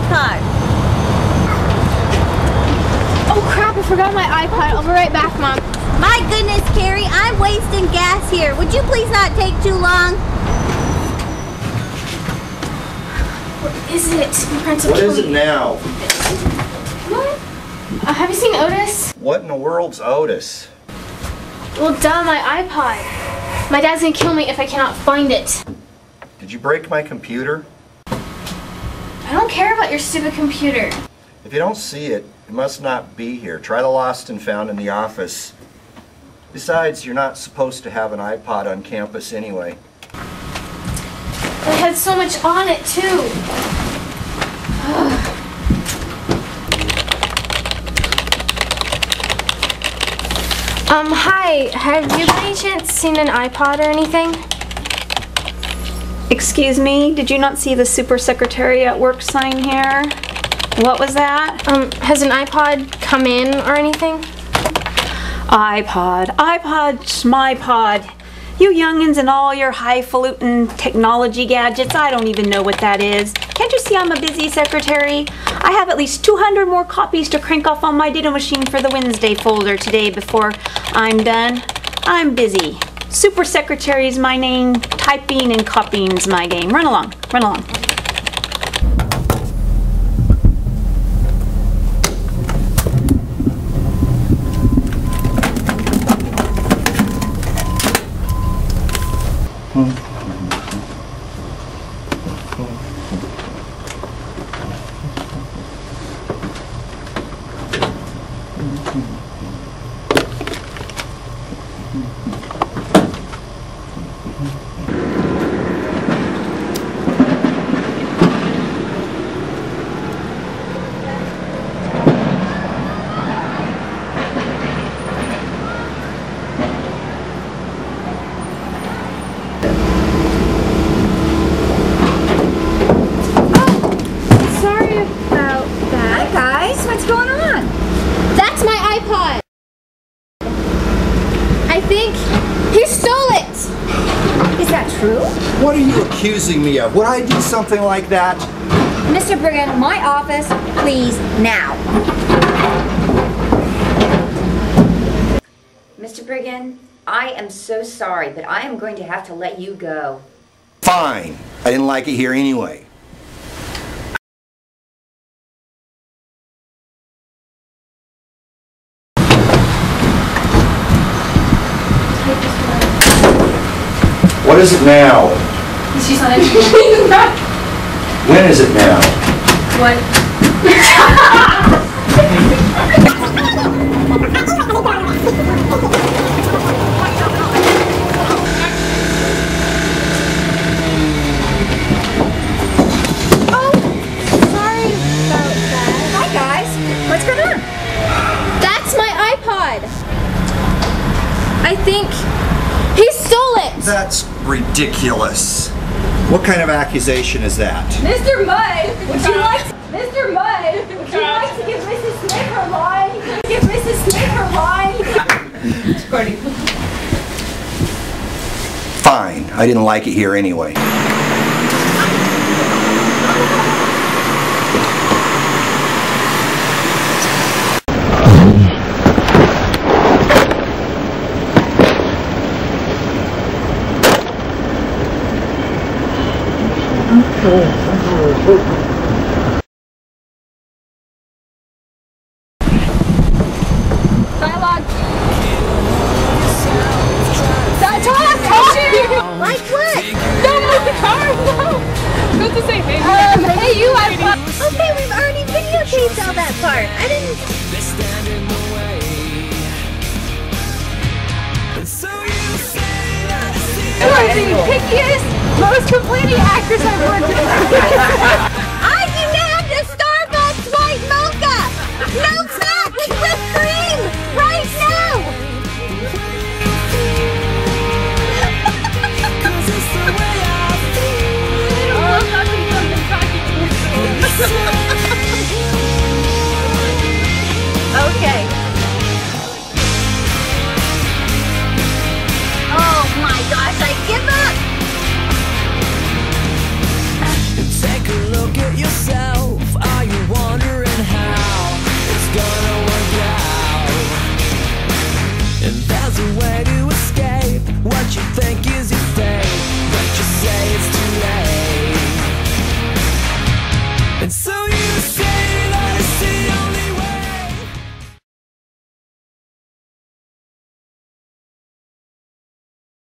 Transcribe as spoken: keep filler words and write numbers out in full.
iPod. Oh crap, I forgot my iPod. I'll be right back, Mom. My goodness, Cheri, I'm wasting gas here. Would you please not take too long? What is it? My parents are What is killing it now? What? Uh, have you seen Otis? What in the world's Otis? Well, duh, my iPod. My dad's gonna kill me if I cannot find it. Did you break my computer? I don't care about your stupid computer. If you don't see it, it must not be here. Try the lost and found in the office. Besides, you're not supposed to have an iPod on campus anyway. It had so much on it, too. um, hi. Have you by any chance seen an iPod or anything? Excuse me, did you not see the Super Secretary at Work sign here? What was that? Um, has an iPod come in or anything? iPod. iPod's my pod. You youngins and all your highfalutin technology gadgets, I don't even know what that is. Can't you see I'm a busy secretary? I have at least two hundred more copies to crank off on my ditto machine for the Wednesday folder today before I'm done. I'm busy. Super Secretary's my name, typing and copying's my game. Run along, run along. I think he stole it! Is that true? What are you accusing me of? Would I do something like that? Mister Briggan, my office, please, now. Mister Briggan, I am so sorry, but I am going to have to let you go. Fine. I didn't like it here anyway. What is it now? She's not answering. When is it now? What? Oh, sorry about that. Hi guys, what's going on? That's my iPod. I think he stole it. That's ridiculous. What kind of accusation is that? Mister Mudd, would you like to, Mister Mudd, would you like to give Missus Smith her line? Give Missus Smith her line? Fine. I didn't like it here anyway. Dialogue. Talk, talk, talk. Like what? Don't move the car. No. Don't just say hey. Um, hey, you iPod. Okay, we've already videotaped all that part. I didn't... You are the pickiest, most complaining actress I've worked with.